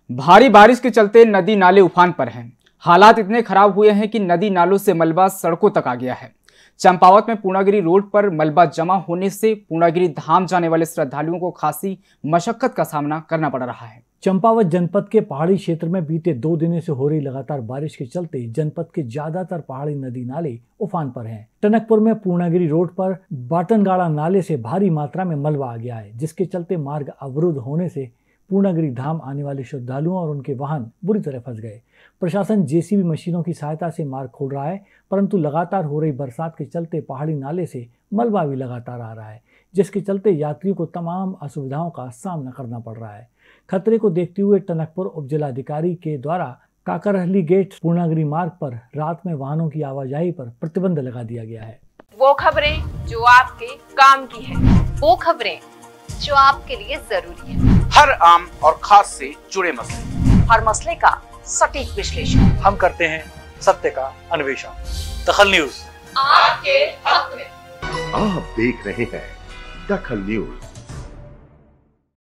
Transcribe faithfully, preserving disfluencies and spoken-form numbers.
भारी बारिश के चलते नदी नाले उफान पर हैं। हालात इतने खराब हुए हैं कि नदी नालों से मलबा सड़कों तक आ गया है। चंपावत में पूर्णागिरी रोड पर मलबा जमा होने से पूर्णागिरी धाम जाने वाले श्रद्धालुओं को खासी मशक्कत का सामना करना पड़ रहा है। चंपावत जनपद के पहाड़ी क्षेत्र में बीते दो दिनों से हो रही लगातार बारिश के चलते जनपद के ज्यादातर पहाड़ी नदी नाले उफान पर हैं। टनकपुर में पूर्णागिरी रोड पर बाटनगाड़ा नाले से भारी मात्रा में मलबा आ गया है, जिसके चलते मार्ग अवरुद्ध होने से पूर्णागिरी धाम आने वाले श्रद्धालुओं और उनके वाहन बुरी तरह फंस गए। प्रशासन जेसीबी मशीनों की सहायता से मार्ग खोल रहा है, परंतु लगातार हो रही बरसात के चलते पहाड़ी नाले से मलबा भी लगातार आ रहा है, जिसके चलते यात्रियों को तमाम असुविधाओं का सामना करना पड़ रहा है। खतरे को देखते हुए टनकपुर उपजिलाधिकारी के द्वारा काकरहली गेट पूर्णागिरी मार्ग पर रात में वाहनों की आवाजाही पर प्रतिबंध लगा दिया गया है। वो खबरें जो आपके काम की है, वो खबरें जो आपके लिए जरूरी है, हर आम और खास से जुड़े मसले, हर मसले का सटीक विश्लेषण हम करते हैं, सत्य का अन्वेषण। दखल न्यूज आपके हक में। आप देख रहे हैं दखल न्यूज।